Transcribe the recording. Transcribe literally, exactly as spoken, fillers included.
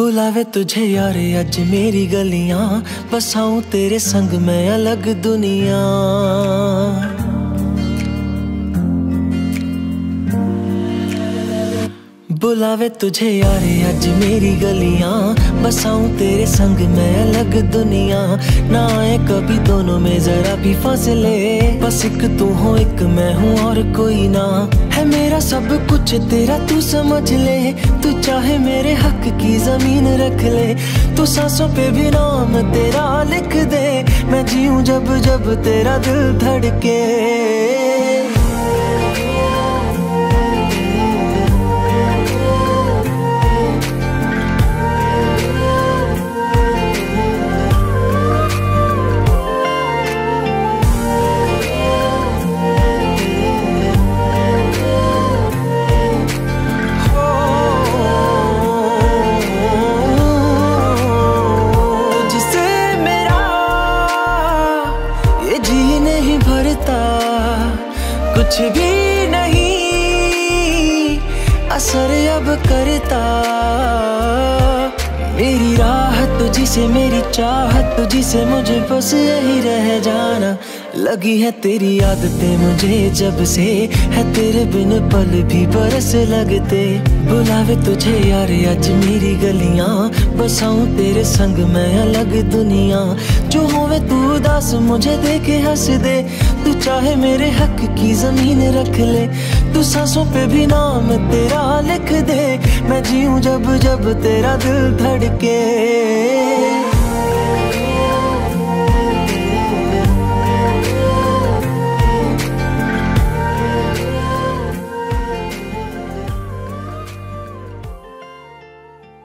बुलावे तुझे यार अज मेरी गलियां, बसाऊं तेरे संग मैं अलग दुनिया। बुलावे तुझे यार अज मेरी गलियां, बसाऊं तेरे संग मैं अलग दुनिया। ना आए कभी दोनों में जरा भी फासले, बस एक तू हो एक मैं हूँ और कोई ना। है मेरा सब कुछ तेरा तू समझ ले, तू चाहे मेरे हक की जमीन रख ले। तू सांसों पे भी नाम तेरा लिख दे, मैं जीऊं जब जब तेरा दिल धड़के। कुछ भी नहीं असर अब करता, मेरी राह तुझी से मेरी चाहत तुझी से, मुझे बस यही रह जाना। लगी है तेरी आदतें मुझे जब से, है तेरे बिन पल भी बरस लगते। बुलावे तुझे यार आज मेरी गलियां, बसाऊं तेरे संग मैं अलग दुनिया। जो होवे तू उदास मुझे देखे हंस दे, तू चाहे मेरे हक की जमीन रख ले। तू सांसों पे भी नाम तेरा लिख दे, मैं जीऊं जब जब तेरा दिल धड़के।